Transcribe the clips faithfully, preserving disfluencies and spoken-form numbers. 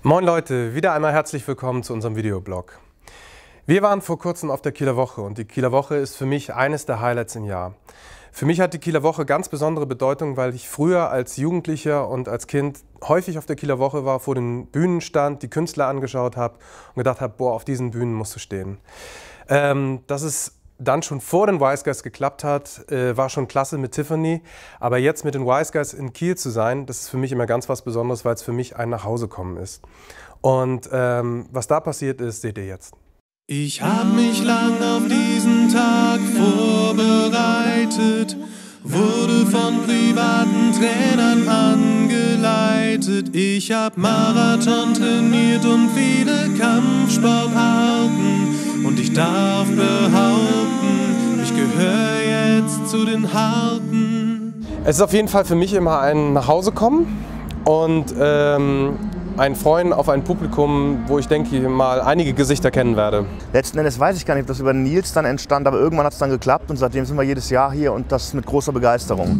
Moin Leute, wieder einmal herzlich willkommen zu unserem Videoblog. Wir waren vor kurzem auf der Kieler Woche und die Kieler Woche ist für mich eines der Highlights im Jahr. Für mich hat die Kieler Woche ganz besondere Bedeutung, weil ich früher als Jugendlicher und als Kind häufig auf der Kieler Woche war, vor den Bühnen stand, die Künstler angeschaut habe und gedacht habe, boah, auf diesen Bühnen musst du stehen. Ähm, dass es dann schon vor den Wise Guys geklappt hat, äh, war schon klasse mit Tiffany. Aber jetzt mit den Wise Guys in Kiel zu sein, das ist für mich immer ganz was Besonderes, weil es für mich ein Nachhausekommen ist. Und ähm, was da passiert ist, seht ihr jetzt. Ich hab mich lang auf diesen Tag vorbereitet, wurde von privaten Trainern angeleitet. Ich hab Marathon trainiert und viele Kampfsportarten und ich darf behaupten, ich gehöre jetzt zu den Harten. Es ist auf jeden Fall für mich immer ein Nachhausekommen und ähm, ein Freuen auf ein Publikum, wo ich denke mal einige Gesichter kennen werde. Letzten Endes weiß ich gar nicht, ob das über Nils dann entstand, aber irgendwann hat es dann geklappt und seitdem sind wir jedes Jahr hier und das mit großer Begeisterung.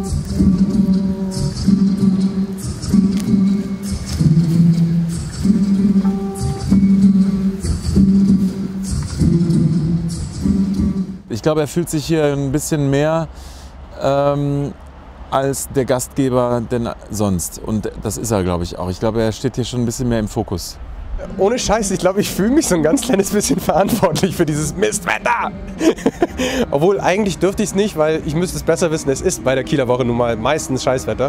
Ich glaube, er fühlt sich hier ein bisschen mehr ähm, als der Gastgeber denn sonst. Und das ist er, glaube ich, auch. Ich glaube, er steht hier schon ein bisschen mehr im Fokus. Ohne Scheiß, ich glaube, ich fühle mich so ein ganz kleines bisschen verantwortlich für dieses Mistwetter. Obwohl, eigentlich dürfte ich es nicht, weil ich müsste es besser wissen, es ist bei der Kieler Woche nun mal meistens Scheißwetter.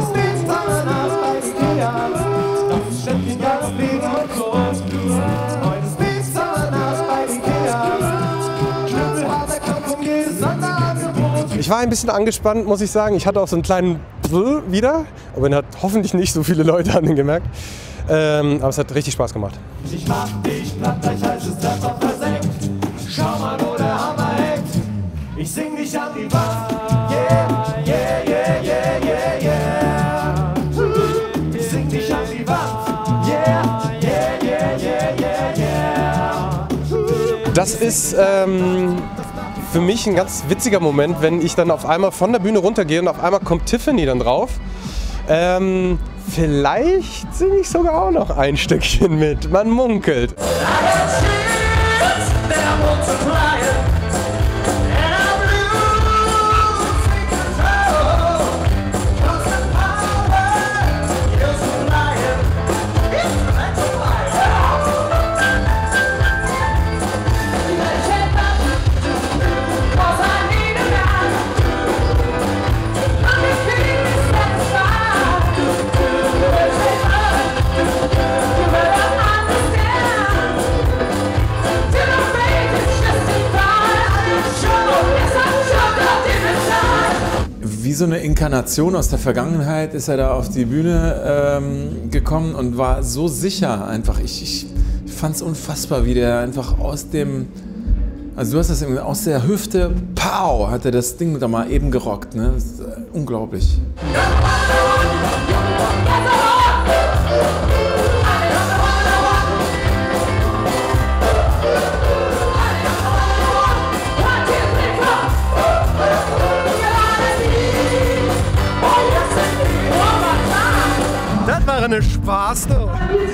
Ich war ein bisschen angespannt, muss ich sagen. Ich hatte auch so einen kleinen Brrr wieder, aber man hat hoffentlich nicht so viele Leute an den gemerkt. Ähm, aber es hat richtig Spaß gemacht. Ich mach dich platt, gleich heißes Treffer versenkt. Schau mal, wo der Hammer hängt. Ich sing dich an die Wand. Yeah, yeah, yeah, yeah, yeah, yeah. Ich sing dich an die Wand. Yeah, yeah, yeah, yeah, yeah, yeah. Das ist ähm, für mich ein ganz witziger Moment, wenn ich dann auf einmal von der Bühne runtergehe und auf einmal kommt Tiffany dann drauf. Ähm, vielleicht singe ich sogar auch noch ein Stückchen mit. Man munkelt. Wie so eine Inkarnation aus der Vergangenheit ist er da auf die Bühne ähm, gekommen und war so sicher einfach. Ich, ich, ich fand es unfassbar, wie der einfach aus dem, also du hast das irgendwie aus der Hüfte, pow, hat er das Ding da mal eben gerockt. Ne? Das ist äh, unglaublich. Das war eine Spaß. Hast du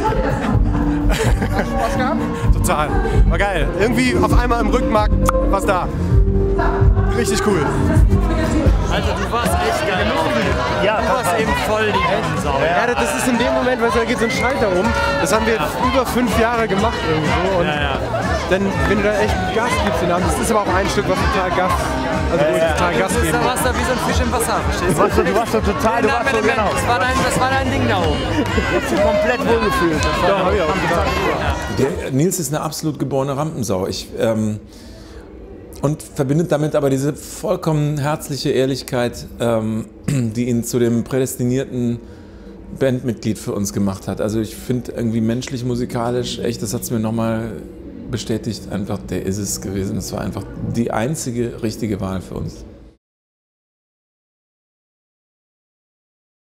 Spaß gehabt? Total. War geil. Irgendwie auf einmal im Rückenmark was da. Richtig cool. Alter, du warst echt geil. Ja, du warst eben voll die Sau. Ja, das ist in dem Moment, weil da geht so ein Schalter um. Das haben wir jetzt über fünf Jahre gemacht irgendwo. Und Ja, ja. dann, wenn du da echt Gas gibst, den Abend, das ist aber auch ein Stück, was total Gas, also wo ich total Gas Du geben. da warst da wie so ein Fisch im Wasser, verstehst Du warst so, du warst so total, du warst so genau. Das war dein, das war dein Ding da oben. Jetzt komplett wohlgefühlt. Das war, Ja, hab ich auch gesagt. Der Nils ist eine absolut geborene Rampensau. Ich, ähm, und verbindet damit aber diese vollkommen herzliche Ehrlichkeit, ähm, die ihn zu dem prädestinierten Bandmitglied für uns gemacht hat. Also ich finde irgendwie menschlich, musikalisch, echt, das hat es mir nochmal bestätigt, einfach, der ist es gewesen. Das war einfach die einzige richtige Wahl für uns.